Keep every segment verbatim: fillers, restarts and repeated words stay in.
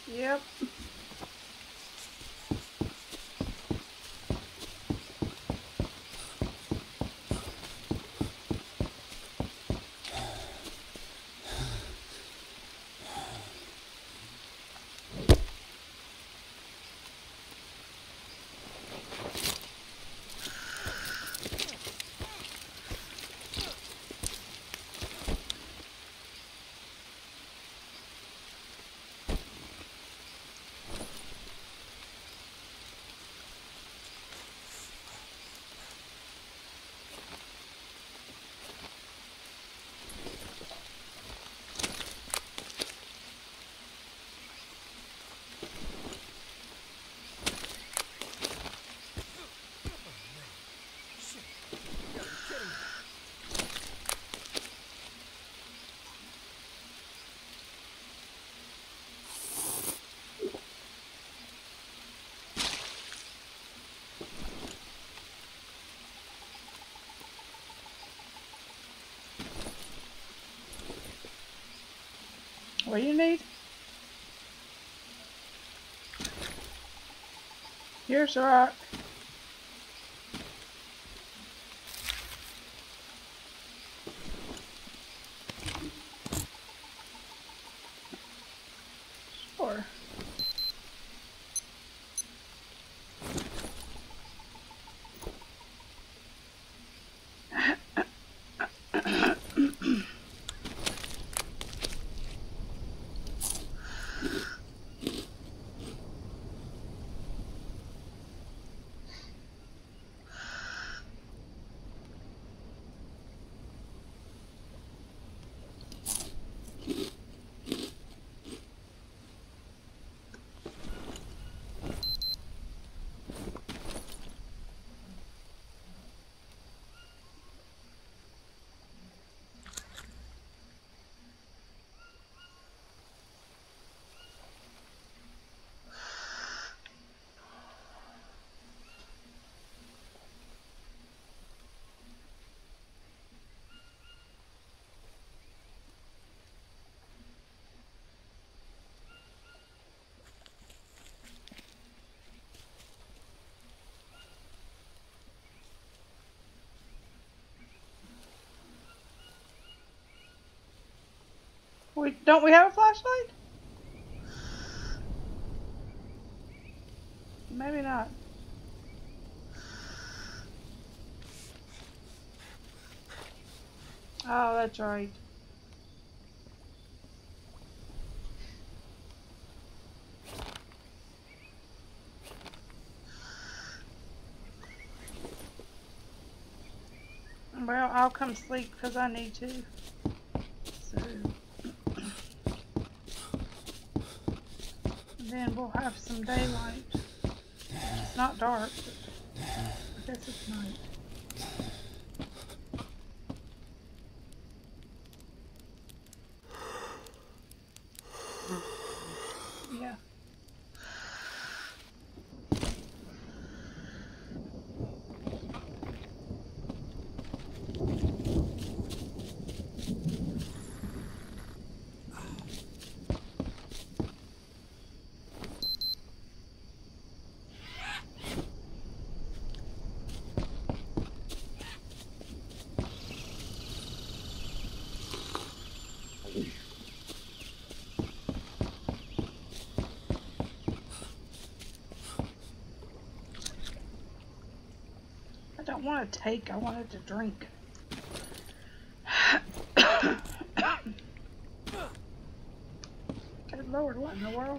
Yep. What do you need? Here's a rock. Sure. We don't we have a flashlight? Maybe not. Oh, that's right. Well, I'll come sleep because I need to. So, and then we'll have some daylight. It's not dark, but I guess it's night. Yeah. I don't want to take, I wanted to drink. Good Lord, what in the world?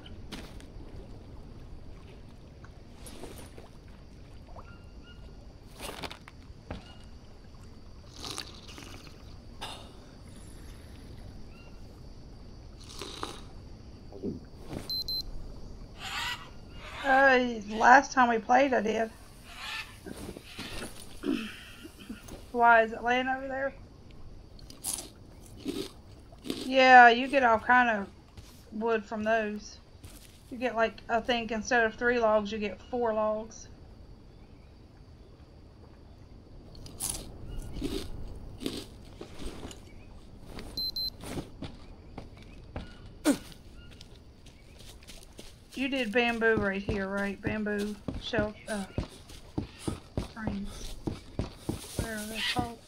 Uh, last time we played I did. Why, is it laying over there? Yeah, you get all kind of wood from those. You get like, I think instead of three logs, you get four logs. You did bamboo right here, right? Bamboo shelf uh, frames. Whatever they're called.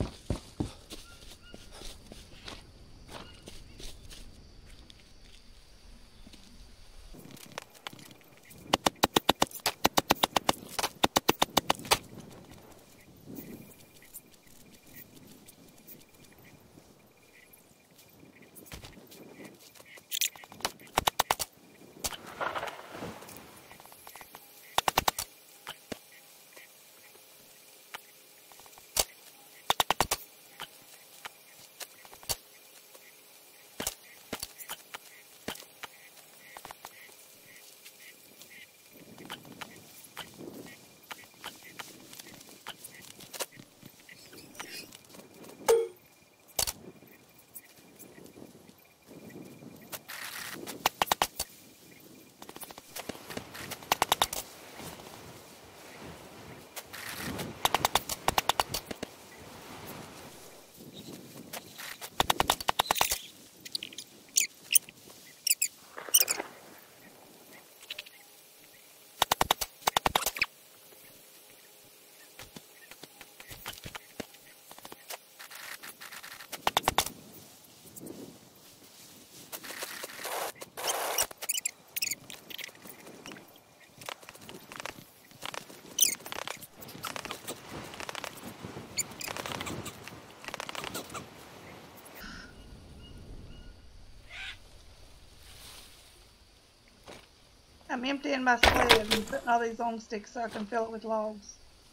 I'm emptying my sled and putting all these on sticks so I can fill it with logs.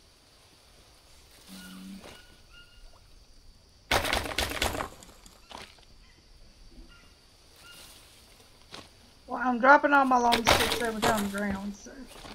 Well, I'm dropping all my long sticks over down the ground, so.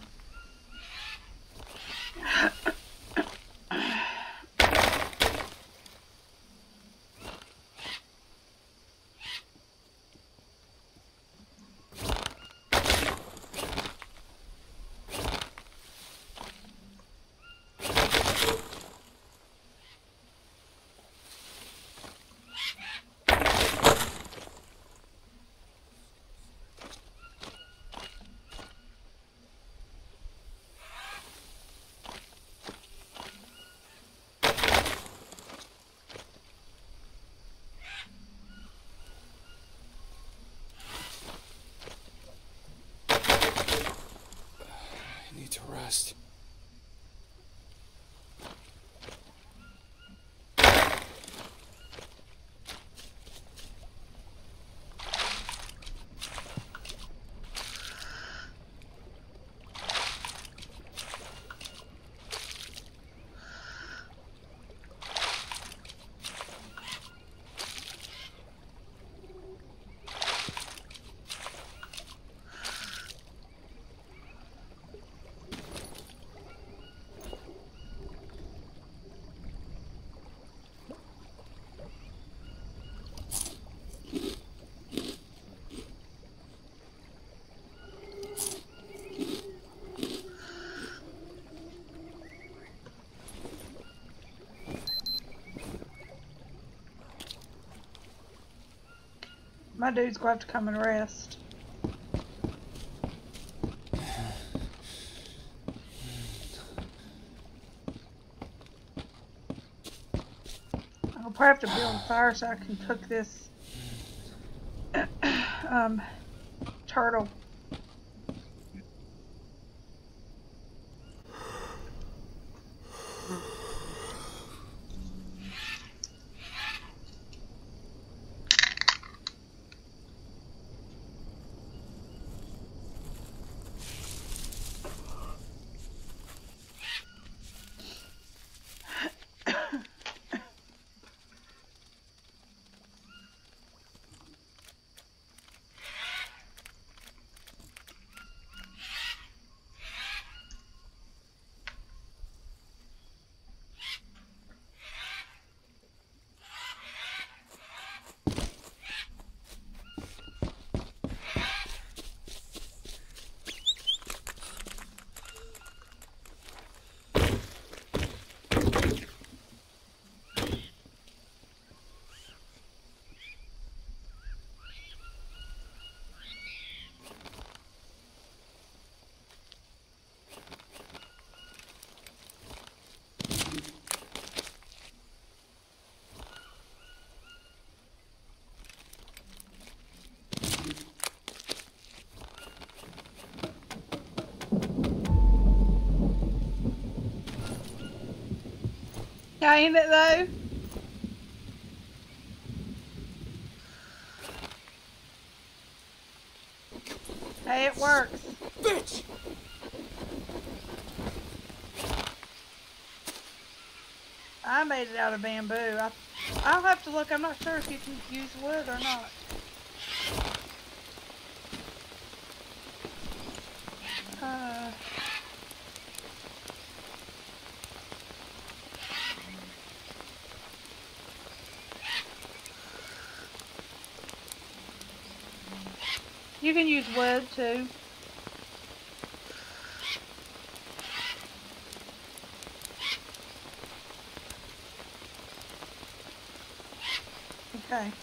To rest. My dude's going to have to come and rest. I'll probably have to build a fire so I can cook this um, turtle. Ain't it though? Hey, it works. Bitch! I made it out of bamboo. I, I'll have to look. I'm not sure if you can use wood or not. Uh, you can use wood too. Okay.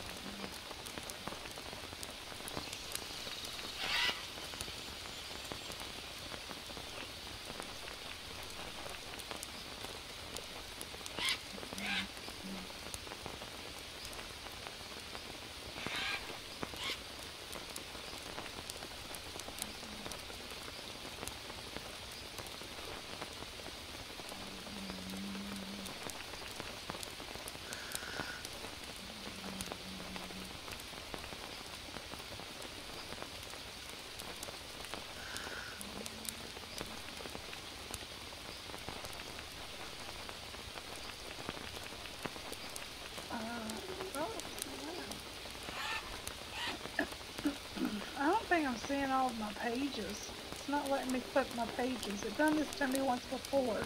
I'm seeing all of my pages. It's not letting me click my pages. It done this to me once before.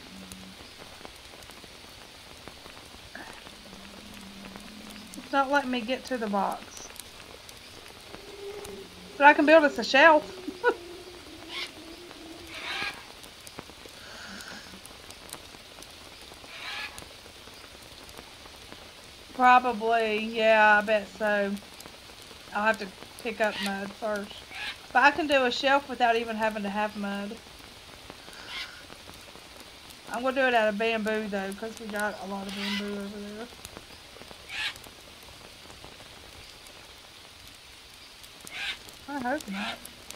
It's not letting me get to the box. But I can build us a shelf. Probably, yeah, I bet so. I'll have to pick up mud first. But I can do a shelf without even having to have mud. I'm going to do it out of bamboo though, because we got a lot of bamboo over there. I hope not.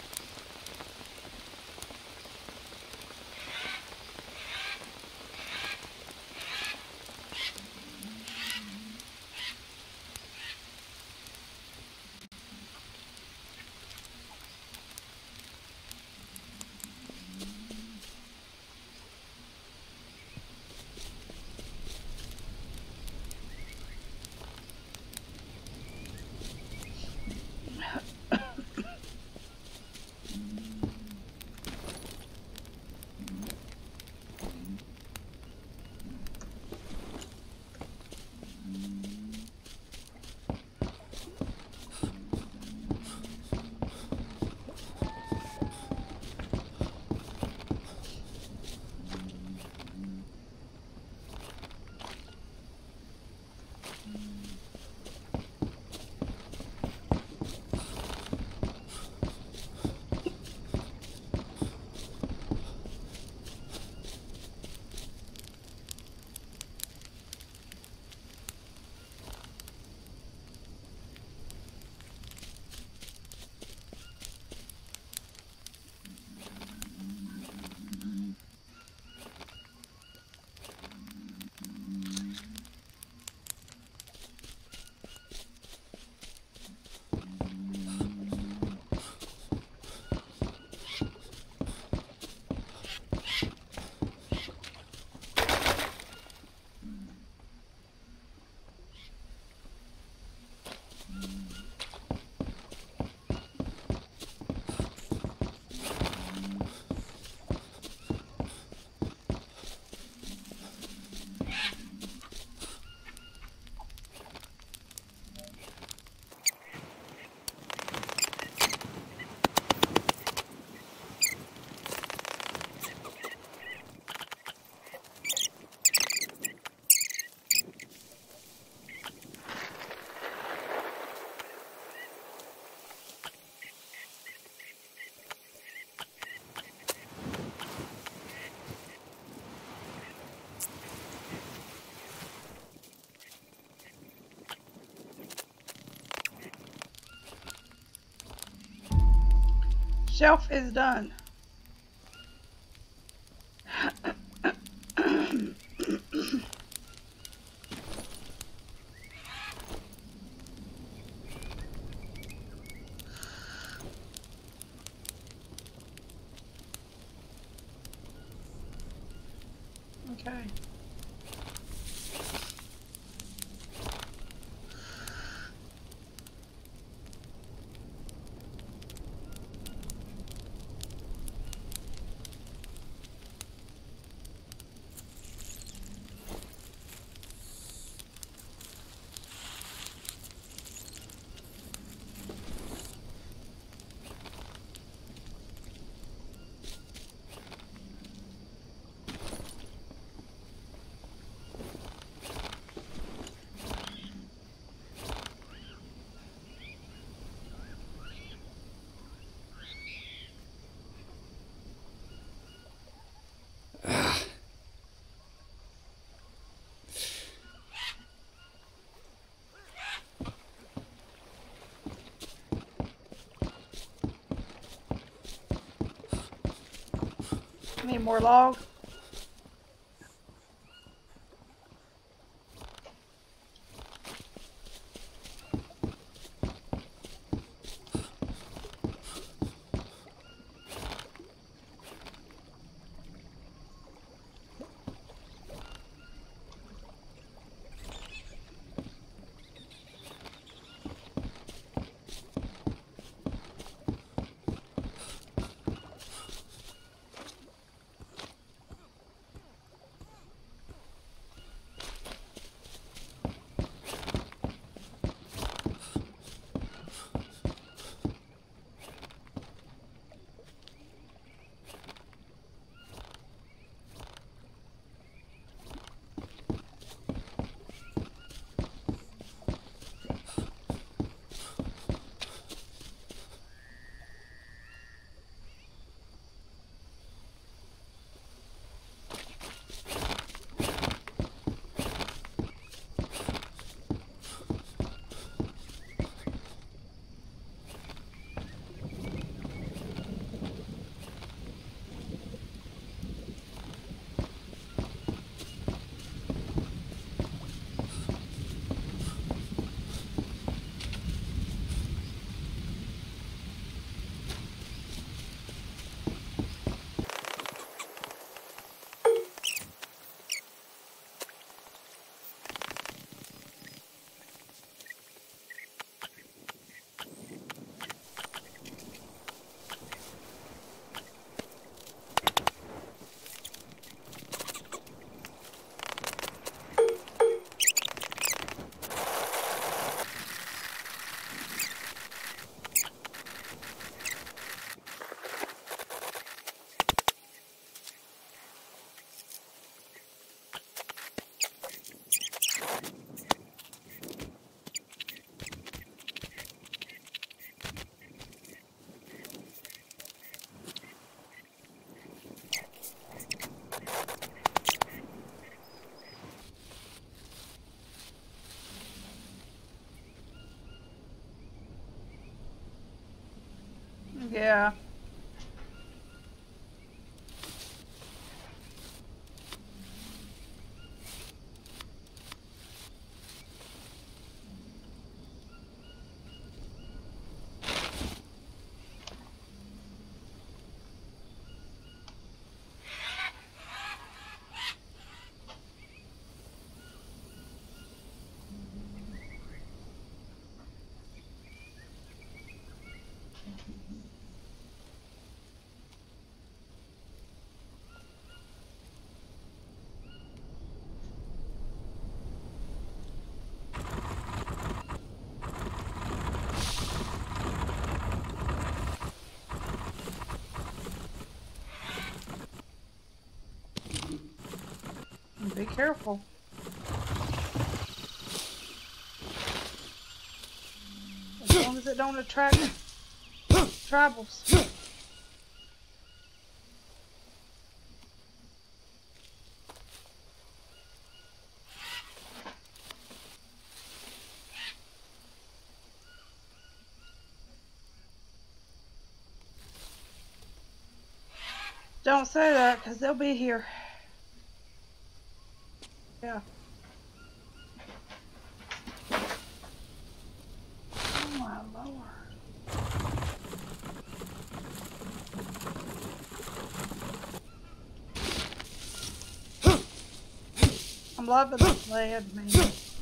Shelf is done. Okay. Need more log? Yeah. Be careful. As long as it don't attract tribals. Don't say that, because they'll be here. Yeah. Oh my lord. I'm loving this lead, man.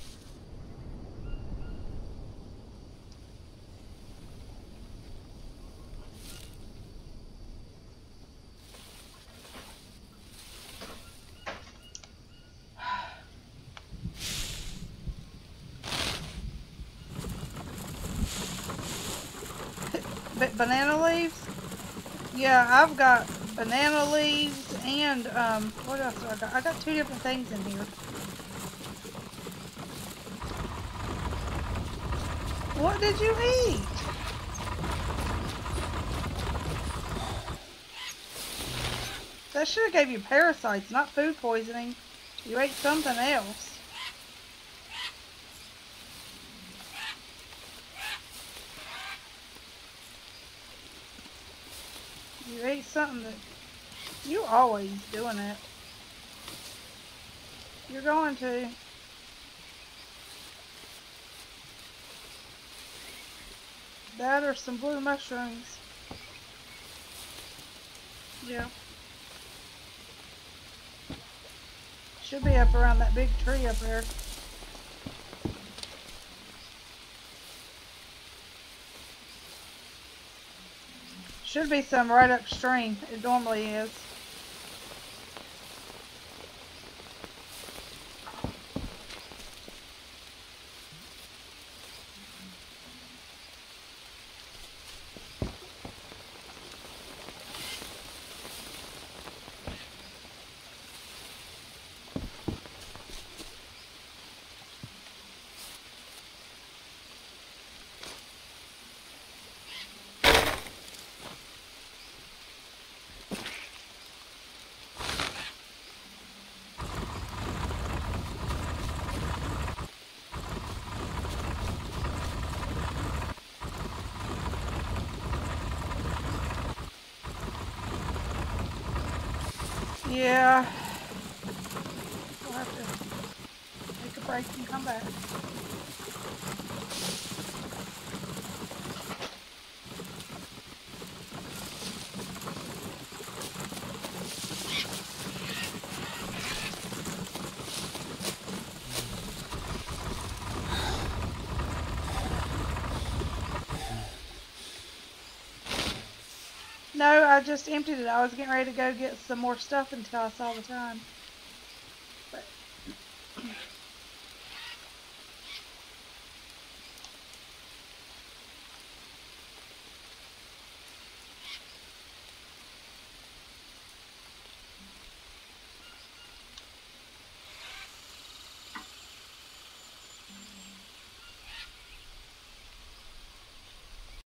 But banana leaves? Yeah, I've got banana leaves and, um, what else do I got? I got two different things in here. What did you eat? That should have gave you parasites, not food poisoning. You ate something else. You ate something that... You always doing it. You're going to. That or some blue mushrooms. Yeah. Should be up around that big tree up there. Should be some right upstream. It normally is. Yeah. We'll have to take a break and come back. No, I just emptied it. I was getting ready to go get some more stuff until I saw the time.